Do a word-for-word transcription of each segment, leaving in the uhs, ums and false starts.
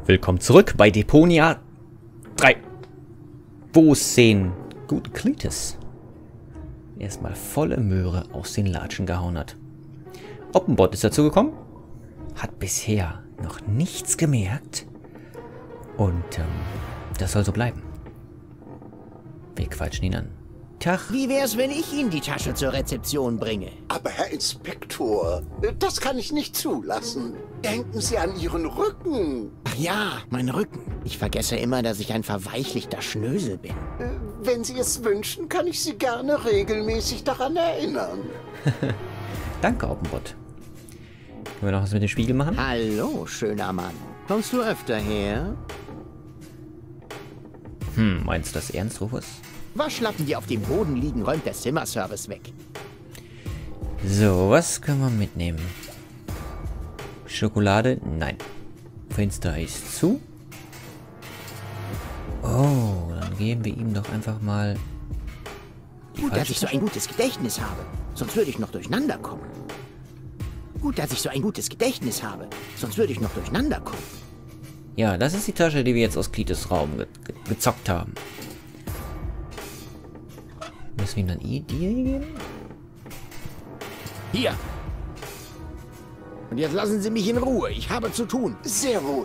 Willkommen zurück bei Deponia drei. Wo es den guten Cletus erstmal volle Möhre aus den Latschen gehauen hat. Oppenbot ist dazu gekommen, hat bisher noch nichts gemerkt und ähm, das soll so bleiben. Wir quatschen ihn an. Tag. Wie wär's, wenn ich Ihnen die Tasche zur Rezeption bringe? Aber Herr Inspektor, das kann ich nicht zulassen. Denken Sie an Ihren Rücken. Ach ja, mein Rücken. Ich vergesse immer, dass ich ein verweichlichter Schnösel bin. Wenn Sie es wünschen, kann ich Sie gerne regelmäßig daran erinnern. Danke, Oppenbot. Können wir noch was mit dem Spiegel machen? Hallo, schöner Mann. Kommst du öfter her? Hm, meinst du das ernst, Rufus? Waschlappen, die auf dem Boden liegen, räumt der Zimmerservice weg. So, was können wir mitnehmen? Schokolade? Nein. Fenster ist zu. Oh, dann geben wir ihm doch einfach mal... Gut, dass ich so ein gutes Gedächtnis habe. Sonst würde ich noch durcheinander kommen. Gut, dass ich so ein gutes Gedächtnis habe. Sonst würde ich noch durcheinander kommen. Ja, das ist die Tasche, die wir jetzt aus Cletus Raum ge ge gezockt haben. Müssen wir ihm dann die hier geben? Hier. Und jetzt lassen Sie mich in Ruhe. Ich habe zu tun. Sehr wohl.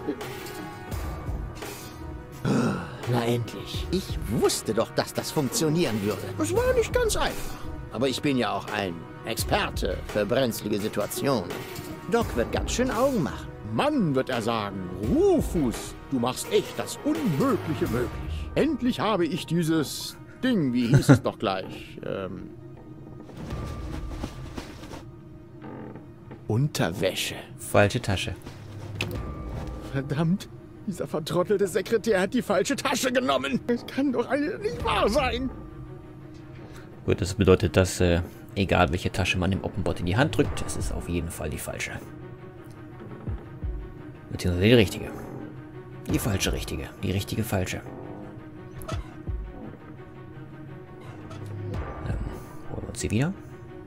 Na endlich. Ich wusste doch, dass das funktionieren würde. Es war nicht ganz einfach. Aber ich bin ja auch ein Experte für brenzlige Situationen. Doc wird ganz schön Augen machen. Mann, wird er sagen, Rufus, du machst echt das Unmögliche möglich. Endlich habe ich dieses Ding, wie hieß es doch gleich? Ähm Unterwäsche. Falsche Tasche. Verdammt, dieser vertrottelte Sekretär hat die falsche Tasche genommen. Es kann doch eine nicht wahr sein. Gut, das bedeutet, dass, äh, egal welche Tasche man dem Oppenbot in die Hand drückt, es ist auf jeden Fall die falsche. Beziehungsweise die richtige. Die falsche richtige. Die richtige falsche. Ähm, holen wir uns sie wieder.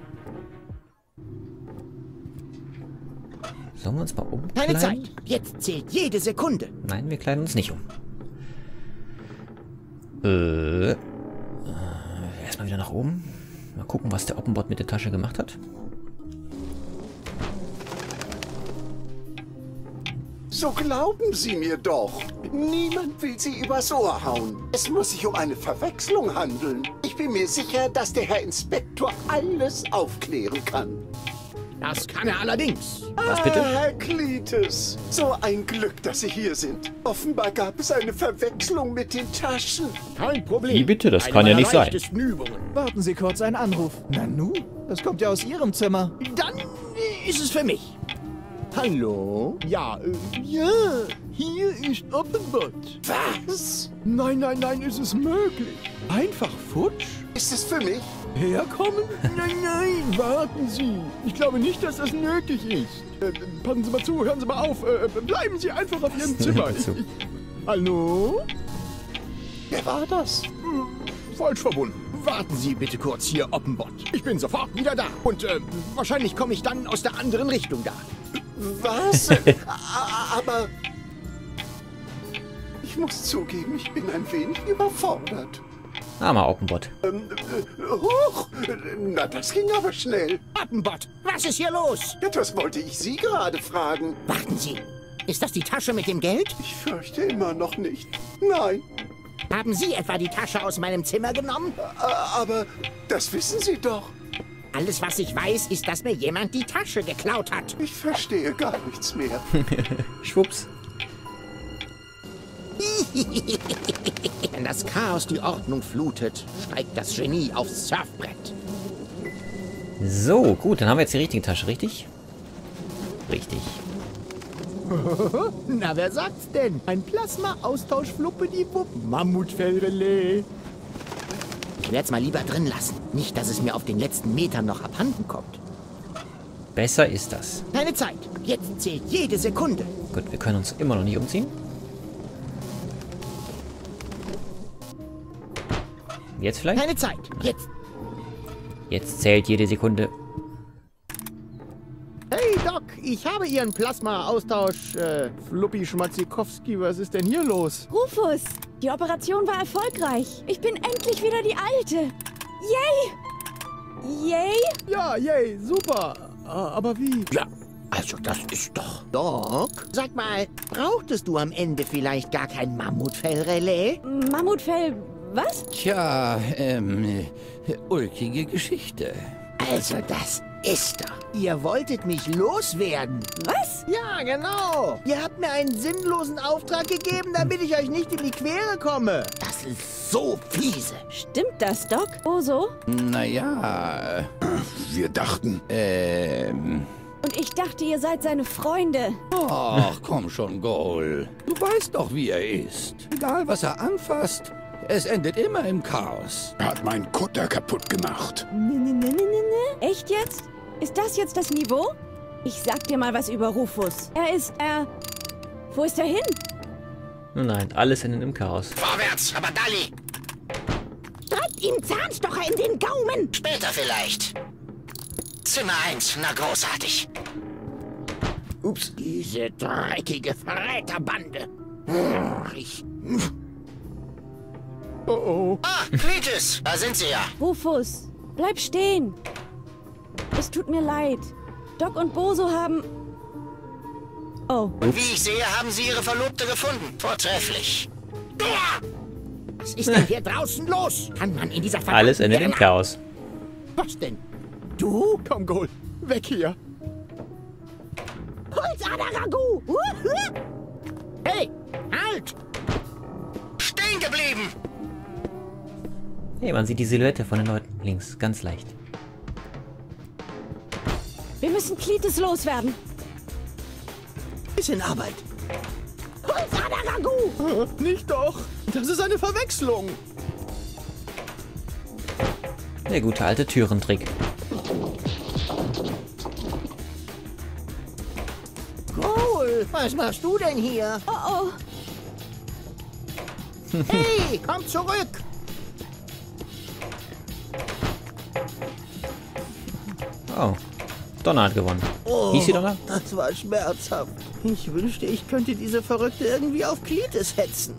Sollen wir uns mal umkleiden? Keine Zeit. Jetzt zählt jede Sekunde. Nein, wir kleiden uns nicht um. Äh, äh, erstmal wieder nach oben. Mal gucken, was der Oppenbot mit der Tasche gemacht hat. So glauben Sie mir doch. Niemand will Sie übers Ohr hauen. Es muss sich um eine Verwechslung handeln. Ich bin mir sicher, dass der Herr Inspektor alles aufklären kann. Das kann er allerdings. Was bitte? Ah, Herr Cletus, so ein Glück, dass Sie hier sind. Offenbar gab es eine Verwechslung mit den Taschen. Kein Problem. Wie bitte? Das Eine kann ja meiner nicht sein. leichtesten Übungen. Warten Sie kurz, ein Anruf. Nanu? Das kommt ja aus Ihrem Zimmer. Dann ist es für mich. Hallo? Ja, äh, ja, hier ist Oppenbot. Was? Nein, nein, nein, ist es möglich? Einfach futsch? Ist es für mich? Herkommen? Nein, nein, warten Sie. Ich glaube nicht, dass das nötig ist. Äh, passen Sie mal zu, hören Sie mal auf. Äh, bleiben Sie einfach auf Ihrem Zimmer. Ich, ich, hallo? Wer war das? Hm, falsch verbunden. Warten Sie bitte kurz hier, Oppenbot. Ich bin sofort wieder da. Und äh, Wahrscheinlich komme ich dann aus der anderen Richtung da. Was? A- Aber... Ich muss zugeben, ich bin ein wenig überfordert. Armer Oppenbot. Ähm, äh, huch! Na, das ging aber schnell. Oppenbot, was ist hier los? Ja, das wollte ich Sie gerade fragen. Warten Sie. Ist das die Tasche mit dem Geld? Ich fürchte immer noch nicht. Nein, Haben Sie etwa die Tasche aus meinem Zimmer genommen? a- aber das wissen Sie doch. Alles, was ich weiß, ist, dass mir jemand die Tasche geklaut hat. Ich verstehe gar nichts mehr. Schwupps. Wenn das Chaos die Ordnung flutet, steigt das Genie aufs Surfbrett. So, gut, dann haben wir jetzt die richtige Tasche, richtig? Richtig. Na, wer sagt's denn? Ein Plasma-Austausch-Fluppidi-Wupp. Mammutfellrelais. Ich werde es mal lieber drin lassen. Nicht, dass es mir auf den letzten Metern noch abhanden kommt. Besser ist das. Keine Zeit. Jetzt zählt jede Sekunde. Gut, wir können uns immer noch nicht umziehen. Jetzt vielleicht? Keine Zeit. Jetzt. Jetzt zählt jede Sekunde. Hey, Doc, ich habe Ihren Plasma-Austausch, äh, Fluppi Schmatzikowski, was ist denn hier los? Rufus, die Operation war erfolgreich. Ich bin endlich wieder die Alte. Yay! Yay? Ja, yay, super. Ah, aber wie? Ja, also das ist doch... Doc, sag mal, brauchtest du am Ende vielleicht gar kein Mammutfellrelais? Mammutfell, was? Tja, ähm, ulkige Geschichte. Also das ist doch... Ihr wolltet mich loswerden. Was? Ja, genau. Ihr habt mir einen sinnlosen Auftrag gegeben, damit ich euch nicht in die Quere komme. Das ist so fiese. Stimmt das, Doc? Oh so? Naja, Wir dachten, ähm... Und ich dachte, ihr seid seine Freunde. Ach, komm schon, Goal. Du weißt doch, wie er ist. Egal, was er anfasst, es endet immer im Chaos. er hat meinen Kutter kaputt gemacht. Ne, ne, ne, ne, ne, ne. Echt jetzt? Ist das jetzt das Niveau? Ich sag dir mal was über Rufus. Er ist, er... Wo ist er hin? Nun nein, alles endet im Chaos. Vorwärts, aber Dalli. Treibt ihm Zahnstocher in den Gaumen! Später vielleicht. Zimmer eins, na großartig. Ups. Diese dreckige Verräterbande. Ich... Oh oh. Ah, Cletus, da sind sie ja. Rufus, bleib stehen. Es tut mir leid. Doc und Boso haben... Oh. Und wie ich sehe, haben sie ihre Verlobte gefunden. Vortrefflich. Was ist denn hier draußen los? Kann man in dieser verdammten Alles endet im Irrenhaft- Chaos. Was denn? Du? Komm, Goal, weg hier. Holzader-Ragout! Hey, halt! Stehen geblieben! Hey, man sieht die Silhouette von den Leuten links, ganz leicht. Wir müssen Cletus loswerden. Bisschen Arbeit. Holzader-Ragout! Äh, Nicht doch. Das ist eine Verwechslung. Der gute alte Türentrick. Cool, was machst du denn hier? Oh oh. Hey, komm zurück! Oh, Donner hat gewonnen. Hieß sie Donner? Das war schmerzhaft. Ich wünschte, ich könnte diese Verrückte irgendwie auf Cletus hetzen.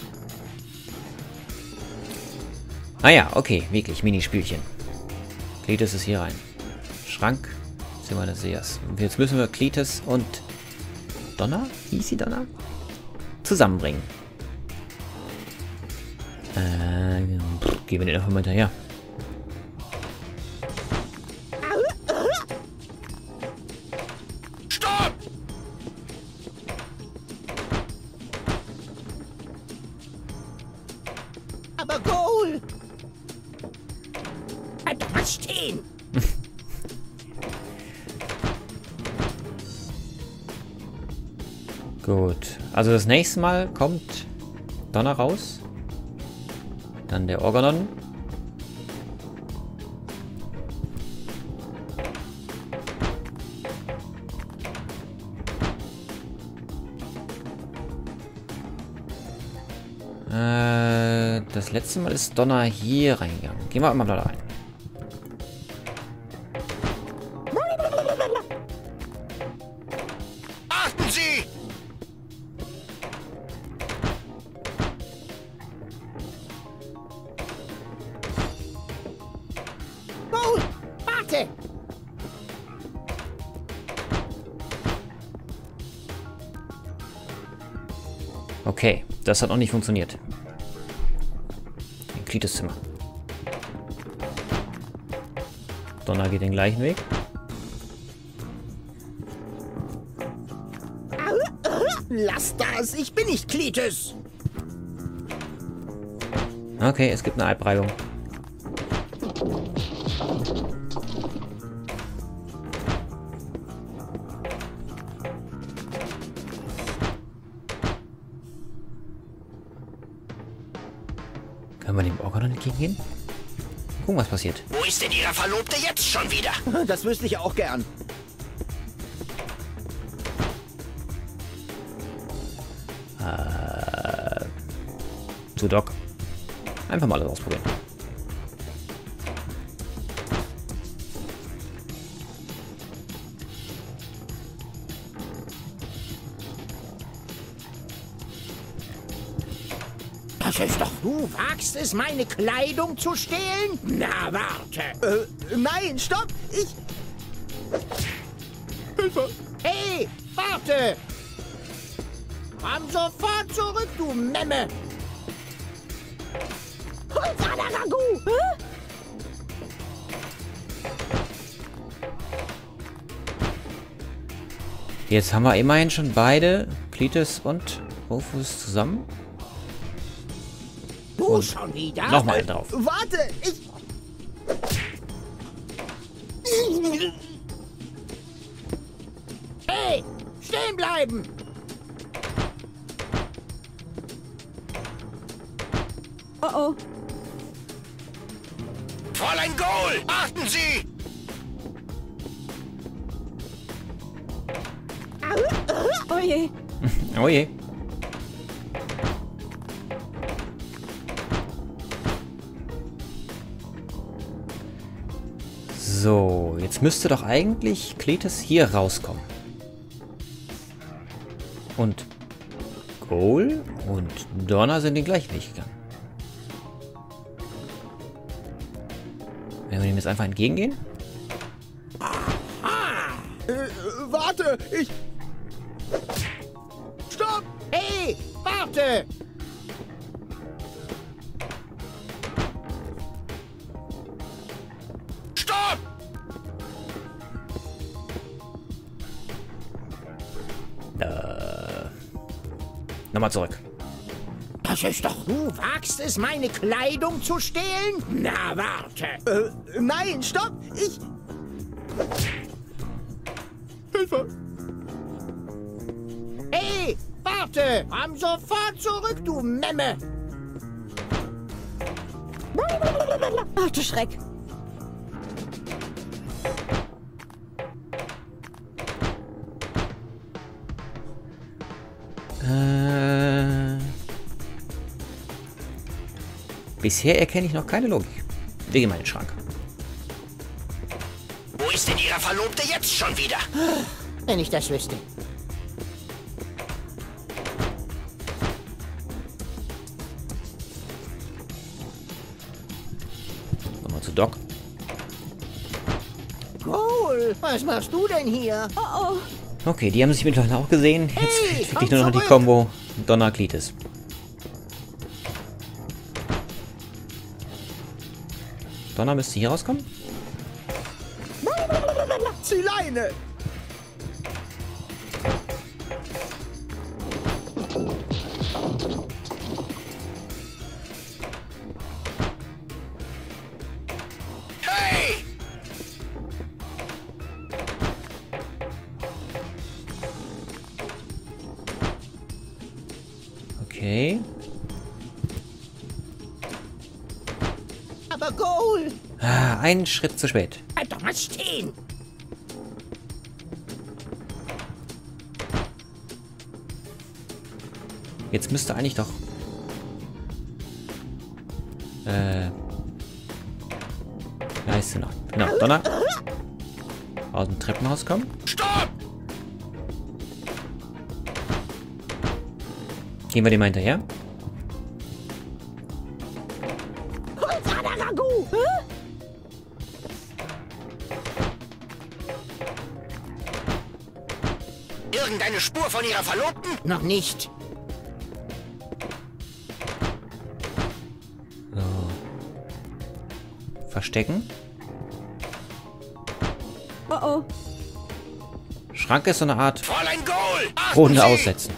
Ah ja, okay, wirklich, Minispielchen. Cletus ist hier rein. Schrank, Zimmer des Sehers. Und jetzt müssen wir Cletus und Donner, hieß sie Donner? Zusammenbringen. Äh, pff, gehen wir den einfach mal hinterher. Stopp! Aber Goal! Bleib doch mal stehen! Gut, also das nächste Mal kommt Donner raus. Dann der Organon. Äh, das letzte Mal ist Donner hier reingegangen. Gehen wir mal da rein. Achten Sie! Goal! Warte! Okay, das hat noch nicht funktioniert. Ein Cletus Zimmer. Donner geht den gleichen Weg. Lass das! Ich bin nicht Cletus! Okay, es gibt eine Albreibung. Können wir dem Organon entgegengehen? Gucken, was passiert. Wo ist denn Ihre Verlobte jetzt schon wieder? Das wüsste ich auch gern. Äh, zu Doc. Einfach mal alles ausprobieren. Das ist doch... Du wagst es, meine Kleidung zu stehlen? Na, warte. Äh, nein, stopp! Ich... Hilfe! Hey, warte! Komm sofort zurück, du Memme! Ragu! Jetzt haben wir immerhin schon beide, Cletus und Rufus, zusammen. Du Und schon wieder? Nochmal drauf. Warte! Ich... Hey, stehen bleiben! Oh oh. Fräulein Goal, achten Sie! Oh je. Oh je. So, jetzt müsste doch eigentlich Cletus hier rauskommen. Und Goal und Donna sind den gleichen Weg gegangen. Wenn wir dem jetzt einfach entgegengehen? Äh, warte! Ich... Stopp! Hey, warte! Stopp! Äh, nochmal zurück. Das ist doch... Du wagst es, meine Kleidung zu stehlen? Na, warte! Äh, nein, stopp! Ich... Hilfe! Hey, warte! Komm sofort zurück, du Memme! Ach du Schreck. Äh, bisher erkenne ich noch keine Logik. Wir gehen mal in den Schrank. Wo ist denn Ihre Verlobte jetzt schon wieder? Wenn ich das wüsste. Nochmal zu Doc. Goal, was machst du denn hier? Oh oh. Okay, die haben sich mittlerweile auch gesehen. Jetzt Hey, fehlt komm wirklich nur noch die zurück. Combo Donna Cletus. Donna müsste hier rauskommen. Zieh Leine! Hey! Okay. Aber Goal! Ah, einen Schritt zu spät. Bleib doch mal stehen! Jetzt müsste eigentlich doch... Äh... Leiste noch. Genau, Donna. Aus dem Treppenhaus kommen. Stopp! Gehen wir dem mal hinterher. Ragu! Irgendeine Spur von Ihrer Verlobten? Noch nicht. Verstecken. Oh oh. Schrank ist so eine Art Fräulein Goal! Runde aussetzen.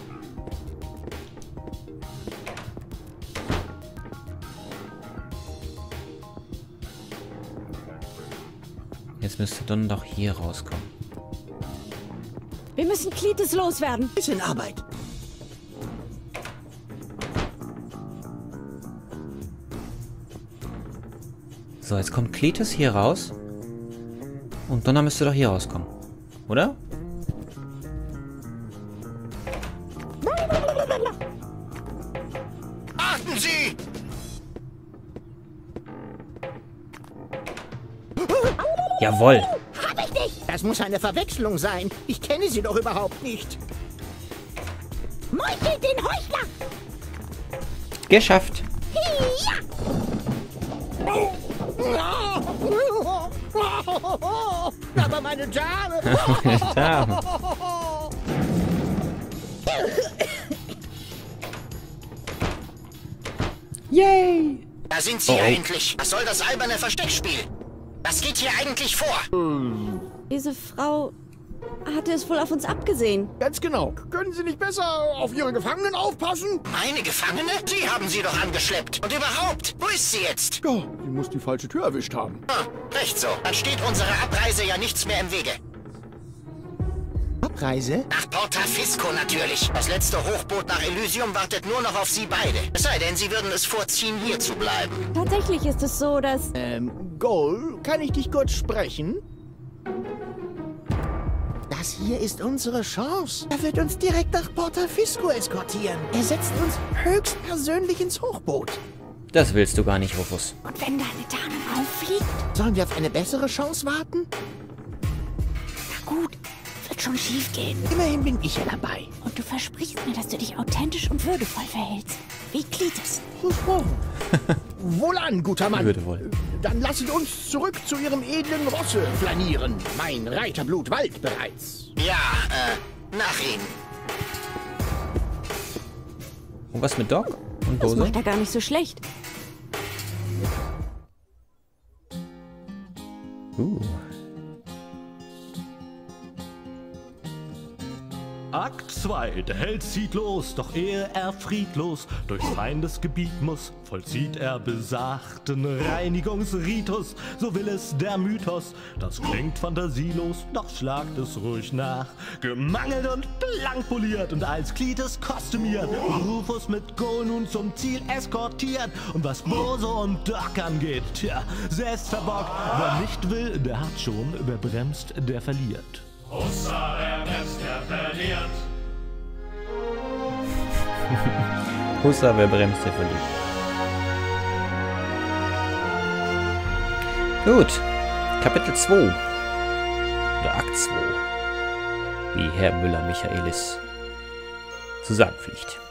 Jetzt müsste Don doch hier rauskommen. Wir müssen Cletus loswerden. Bisschen Arbeit. So, jetzt kommt Cletus hier raus. Und Donna müsste doch hier rauskommen. Oder? Achten Sie! Jawohl. Hab ich nicht! Das muss eine Verwechslung sein. Ich kenne sie doch überhaupt nicht. Meuchel den Heuchler! Geschafft. Aber meine Dame! Dame. Yay! Da sind Sie Oh, ja oh. endlich. Was soll das alberne Versteckspiel? Was geht hier eigentlich vor? Diese Frau hatte es wohl auf uns abgesehen. Ganz genau. Können Sie nicht besser auf Ihre Gefangenen aufpassen? Meine Gefangene? Sie haben sie doch angeschleppt. Und überhaupt, wo ist sie jetzt? Ja, sie muss die falsche Tür erwischt haben. Ah, recht so. Dann steht unserer Abreise ja nichts mehr im Wege. Abreise? Nach Porta Fisco natürlich. Das letzte Hochboot nach Elysium wartet nur noch auf Sie beide. Es sei denn, Sie würden es vorziehen, hier zu bleiben. Tatsächlich ist es so, dass... Ähm, Goal, kann ich dich kurz sprechen? Das hier ist unsere Chance. Er wird uns direkt nach Porta Fisco eskortieren. Er setzt uns höchstpersönlich ins Hochboot. Das willst du gar nicht, Rufus. Und wenn deine Tarnung auffliegt? Sollen wir auf eine bessere Chance warten? Na gut, wird schon schief gehen. Immerhin bin ich ja dabei. Und du versprichst mir, dass du dich authentisch und würdevoll verhältst. Wie Cletus. Wohlan, guter Mann. Würdevoll. Dann lasset uns zurück zu Ihrem edlen Rosse flanieren. Mein Reiterblut wallt bereits. Ja, äh, nach Ihnen. Und was mit Doc und Das Bose? macht er gar nicht so schlecht. Uh. Akt zwei. Der Held zieht los, doch ehe er friedlos durchs Feindesgebiet muss, vollzieht er besagten Reinigungsritus. So will es der Mythos. Das klingt fantasielos, doch schlagt es ruhig nach. Gemangelt und blank poliert und als Cletus kostümiert. Rufus mit Go nun zum Ziel eskortiert. Und was Bose und Doc angeht, tja, selbst verbockt. Wer nicht will, der hat schon, wer bremst, der verliert. Hussa, wer bremst, der verliert. Hussa, wer bremst, der verliert. Gut. Kapitel zwei. Oder Akt zwei. Wie Herr Müller-Michaelis zu sagen pflicht.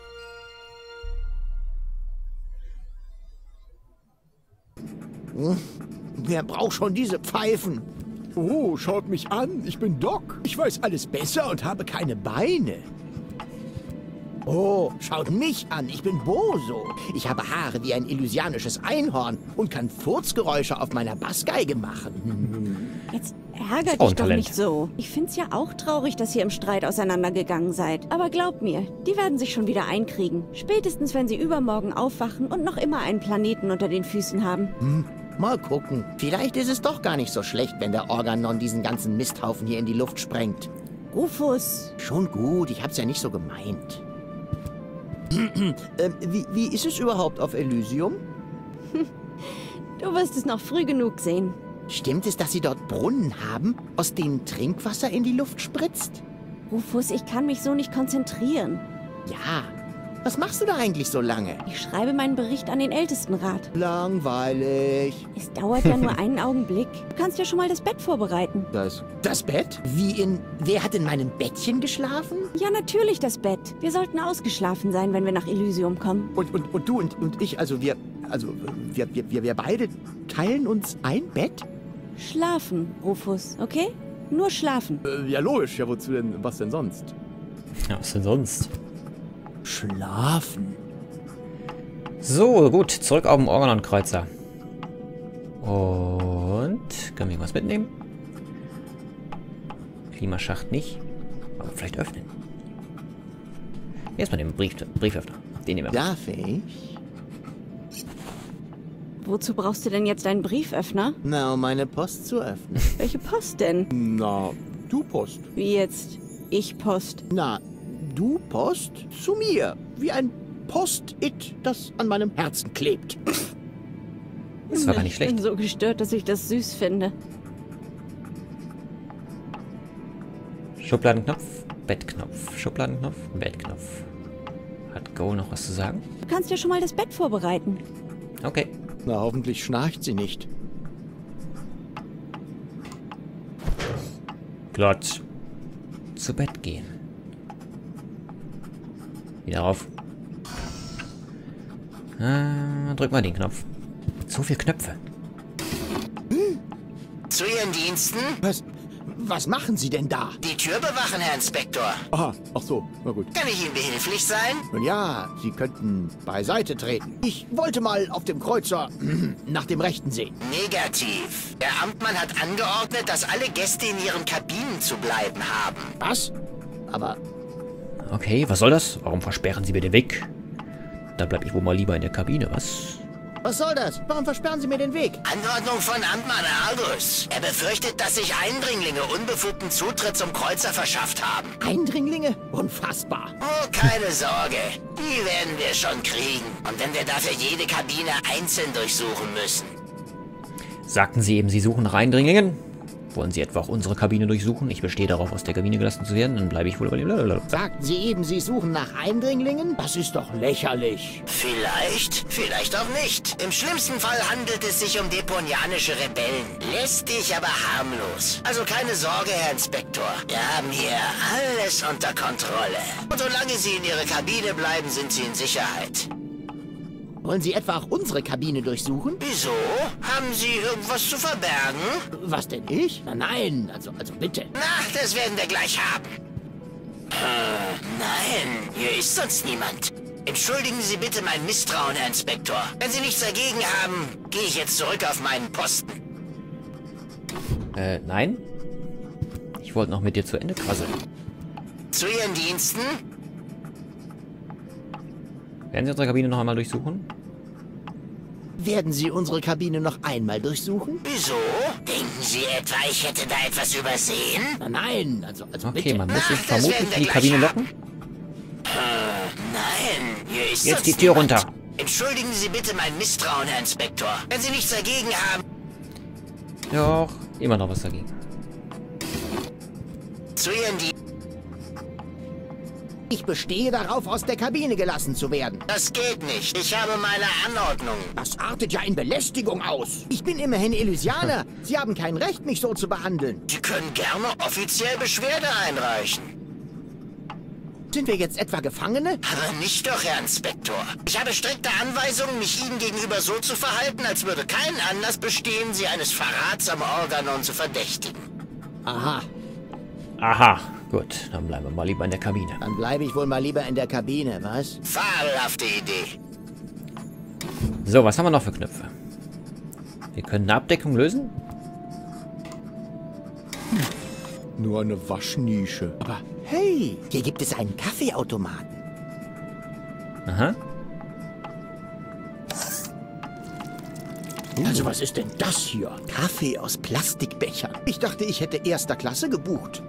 Wer braucht schon diese Pfeifen? Oh, schaut mich an. Ich bin Doc. Ich weiß alles besser und habe keine Beine. Oh, schaut mich an, ich bin Boso. Ich habe Haare wie ein elysianisches Einhorn und kann Furzgeräusche auf meiner Bassgeige machen. Jetzt ärger auch dich ein doch Talent. nicht so. Ich find's ja auch traurig, dass ihr im Streit auseinandergegangen seid. Aber glaub mir, die werden sich schon wieder einkriegen. Spätestens, wenn sie übermorgen aufwachen und noch immer einen Planeten unter den Füßen haben. Hm, mal gucken. Vielleicht ist es doch gar nicht so schlecht, wenn der Organon diesen ganzen Misthaufen hier in die Luft sprengt. Rufus. Schon gut, ich hab's ja nicht so gemeint. ähm, wie, wie ist es überhaupt auf Elysium? Du wirst es noch früh genug sehen. Stimmt es, dass Sie dort Brunnen haben, aus denen Trinkwasser in die Luft spritzt? Rufus, ich kann mich so nicht konzentrieren. Ja. Was machst du da eigentlich so lange? Ich schreibe meinen Bericht an den Ältestenrat. Langweilig. Es dauert ja nur einen Augenblick. Du kannst ja schon mal das Bett vorbereiten. Das, das Bett? Wie in... Wer hat in meinem Bettchen geschlafen? Ja, natürlich das Bett. Wir sollten ausgeschlafen sein, wenn wir nach Elysium kommen. Und, und, und du und, und ich, also wir... Also wir, wir, wir, wir beide teilen uns ein Bett? Schlafen, Rufus, okay? Nur schlafen. Äh, ja, logisch. Ja, wozu denn? Was denn sonst? Ja, was denn sonst? Schlafen. So, gut. Zurück auf den Organon-Kreuzer. Und... Können wir irgendwas mitnehmen? Klimaschacht nicht. Aber vielleicht öffnen. Erstmal den Brief, Brieföffner. Den nehmen wir. Darf ich? Wozu brauchst du denn jetzt einen Brieföffner? Na, um meine Post zu öffnen. Welche Post denn? Na, du Post. Wie jetzt? Ich Post. Na, du Post zu mir. Wie ein Post-it, das an meinem Herzen klebt. Das war gar nicht Ich schlecht. bin so gestört, dass ich das süß finde. Schubladenknopf, Bettknopf. Schubladenknopf, Bettknopf. Hat Go noch was zu sagen? Du kannst ja schon mal das Bett vorbereiten. Okay. Na, hoffentlich schnarcht sie nicht. Glotz. Zu Bett gehen. Wieder rauf. Äh, drück mal den Knopf. So viele Knöpfe. Hm? Zu Ihren Diensten? Was, was machen Sie denn da? Die Tür bewachen, Herr Inspektor. Aha, ach so, na gut. Kann ich Ihnen behilflich sein? Nun ja, Sie könnten beiseite treten. Ich wollte mal auf dem Kreuzer nach dem Rechten sehen. Negativ. Der Amtmann hat angeordnet, dass alle Gäste in ihren Kabinen zu bleiben haben. Was? Aber... Okay, was soll das? Warum versperren Sie mir den Weg? Da bleib ich wohl mal lieber in der Kabine, was? Was soll das? Warum versperren Sie mir den Weg? Anordnung von Amtmann Argus. Er befürchtet, dass sich Eindringlinge unbefugten Zutritt zum Kreuzer verschafft haben. Eindringlinge? Unfassbar. Oh, keine Sorge. Die werden wir schon kriegen. Und wenn wir dafür jede Kabine einzeln durchsuchen müssen. Sagten Sie eben, Sie suchen nach Eindringlingen? Wollen Sie etwa auch unsere Kabine durchsuchen? Ich bestehe darauf, aus der Kabine gelassen zu werden. Dann bleibe ich wohl überleben. Sagten Sie eben, Sie suchen nach Eindringlingen? Das ist doch lächerlich. Vielleicht, vielleicht auch nicht. Im schlimmsten Fall handelt es sich um deponianische Rebellen. Lästig, aber harmlos. Also keine Sorge, Herr Inspektor. Wir haben hier alles unter Kontrolle. Und solange Sie in Ihrer Kabine bleiben, sind Sie in Sicherheit. Wollen Sie etwa auch unsere Kabine durchsuchen? Wieso? Haben Sie irgendwas zu verbergen? Was denn, ich? Na, nein, also, also bitte. Na, das werden wir gleich haben. Äh, nein, hier ist sonst niemand. Entschuldigen Sie bitte mein Misstrauen, Herr Inspektor. Wenn Sie nichts dagegen haben, gehe ich jetzt zurück auf meinen Posten. Äh, nein? Ich wollte noch mit dir zu Ende quasseln. Zu Ihren Diensten? Werden Sie unsere Kabine noch einmal durchsuchen? Werden Sie unsere Kabine noch einmal durchsuchen? Wieso? Denken Sie etwa, ich hätte da etwas übersehen? Na, nein, also, also okay, bitte. man muss Ach, sich vermutlich in die Kabine locken. Äh, nein, hier ist Jetzt sonst die Tür niemand. runter. Entschuldigen Sie bitte mein Misstrauen, Herr Inspektor. Wenn Sie nichts dagegen haben... Doch, immer noch was dagegen. Zu Ihren Diensten. Ich bestehe darauf, aus der Kabine gelassen zu werden. Das geht nicht. Ich habe meine Anordnung. Das artet ja in Belästigung aus. Ich bin immerhin Elysianer. Sie haben kein Recht, mich so zu behandeln. Sie können gerne offiziell Beschwerde einreichen. Sind wir jetzt etwa Gefangene? Aber nicht doch, Herr Inspektor. Ich habe strikte Anweisungen, mich Ihnen gegenüber so zu verhalten, als würde kein Anlass bestehen, Sie eines Verrats am Organon zu verdächtigen. Aha. Aha, gut. Dann bleiben wir mal lieber in der Kabine. Dann bleibe ich wohl mal lieber in der Kabine, was? Fabelhafte Idee. So, was haben wir noch für Knöpfe? Wir können eine Abdeckung lösen. Hm. Nur eine Waschnische. Aber hey, hier gibt es einen Kaffeeautomaten. Aha. Also was ist denn das hier? Kaffee aus Plastikbechern. Ich dachte, ich hätte erster Klasse gebucht.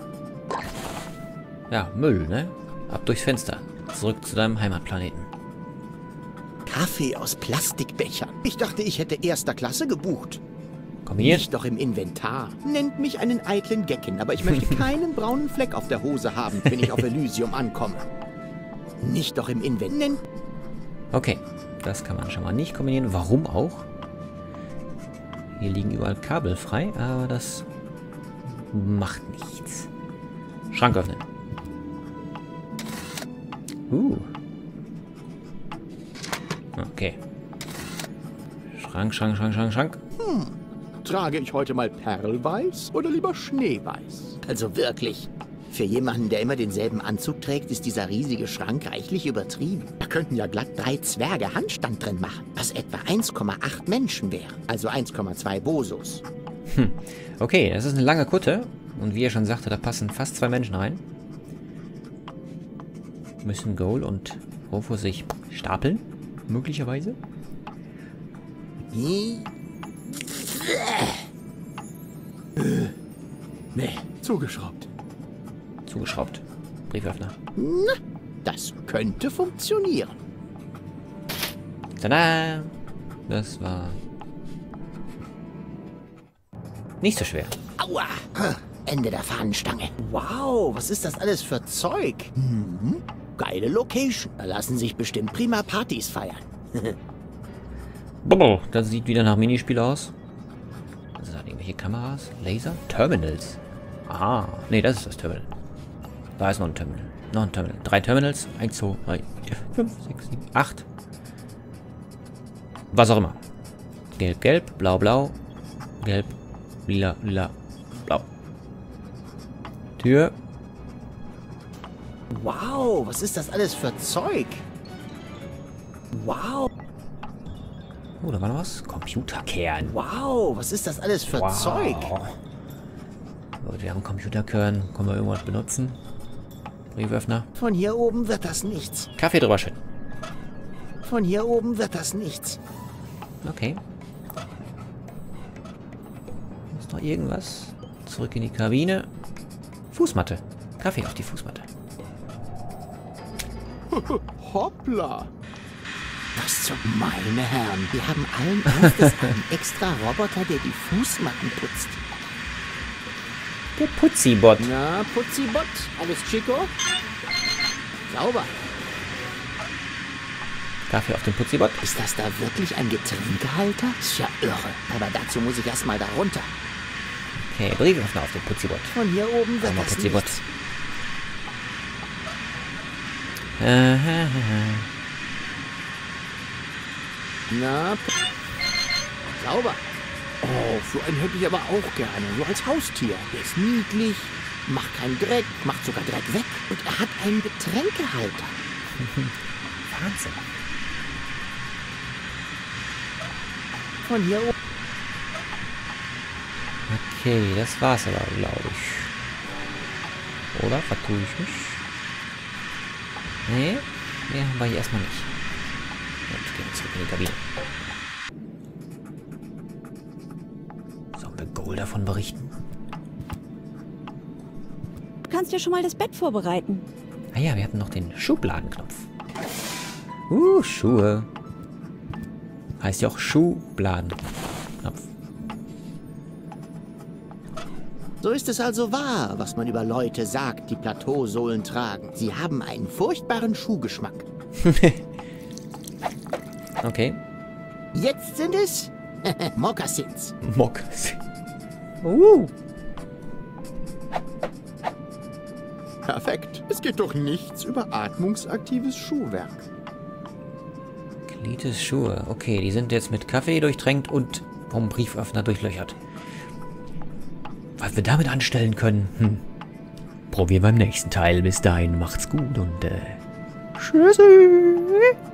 Ja, Müll, ne? Ab durchs Fenster. Zurück zu deinem Heimatplaneten. Kaffee aus Plastikbechern. Ich dachte, ich hätte erster Klasse gebucht. Kombiniert? Nicht doch im Inventar. Nennt mich einen eitlen Gecken, aber ich möchte keinen braunen Fleck auf der Hose haben, wenn ich auf Elysium ankomme. Nicht doch im Inventar. Okay, das kann man schon mal nicht kombinieren. Warum auch? Hier liegen überall Kabel frei, aber das macht nichts. Schrank öffnen. Uh. Okay. Schrank, Schrank, Schrank, Schrank, Schrank. Hm. Trage ich heute mal Perlweiß oder lieber Schneeweiß? Also wirklich. Für jemanden, der immer denselben Anzug trägt, ist dieser riesige Schrank reichlich übertrieben. Da könnten ja glatt drei Zwerge Handstand drin machen, was etwa eins Komma acht Menschen wäre. Also eins Komma zwei Bosos. Hm. Okay, das ist eine lange Kutte. Und wie er schon sagte, da passen fast zwei Menschen rein. Müssen Goal und Rufus sich stapeln, möglicherweise. Nee. Nee, zugeschraubt. Zugeschraubt. Brieföffner. Na, das könnte funktionieren. Tada! Das war nicht so schwer. Aua! Ende der Fahnenstange. Wow, was ist das alles für Zeug? Mhm. Geile Location. Da lassen sich bestimmt prima Partys feiern. Das sieht wieder nach Minispiel aus. Das hat irgendwelche Kameras, Laser, Terminals. Aha, nee, das ist das Terminal. Da ist noch ein Terminal. Noch ein Terminal. Drei Terminals. Eins, zwei, drei, vier, fünf, sechs, sieben, acht. Was auch immer. Gelb, gelb, blau, blau. Gelb, lila, lila, blau. Tür. Wow, was ist das alles für Zeug? Wow. Oh, da war noch was. Computerkern. Wow, was ist das alles für Wow. Zeug? Gut, wir haben Computerkern. Können wir irgendwas benutzen? Brieföffner. Von hier oben wird das nichts. Kaffee drüber schütten. Von hier oben wird das nichts. Okay. Ist noch irgendwas? Zurück in die Kabine. Fußmatte. Kaffee auf die Fußmatte. Hoppla. Was zum meine Herren? Wir haben allen Ernstes einen extra Roboter, der die Fußmatten putzt. Der Putzibot. Na, Putzibot, alles Chico? Sauber. Kaffee auf den Putzibot. Ist das da wirklich ein Getränkehalter? Ist ja irre. Aber dazu muss ich erstmal da runter. Okay, Brieföffner auf den Putzibot. Von hier oben wird Einmal das Putzibot. nichts. Na, sauber. Oh, so einen hätte ich aber auch gerne. So als Haustier. Der ist niedlich, macht keinen Dreck, macht sogar Dreck weg. Und er hat einen Getränkehalter. Wahnsinn. Von hier oben. Okay, das war's aber, glaube ich. Oder? Vertue ich mich? Nee, mehr haben wir hier erstmal nicht. Jetzt gehen wir zurück in die Kabine. Sollen wir Goal davon berichten? Du kannst ja schon mal das Bett vorbereiten. Ah ja, wir hatten noch den Schubladenknopf. Uh, Schuhe. Heißt ja auch Schubladenknopf. So ist es also wahr, was man über Leute sagt, die Plateausohlen tragen. Sie haben einen furchtbaren Schuhgeschmack. Okay. Jetzt sind es Mokassins. Mokassins. Uh. Perfekt. Es geht doch nichts über atmungsaktives Schuhwerk. Klites Schuhe. Okay, die sind jetzt mit Kaffee durchtränkt und vom Brieföffner durchlöchert. Was wir damit anstellen können, hm. probieren beim nächsten Teil. Bis dahin macht's gut und äh, tschüssi.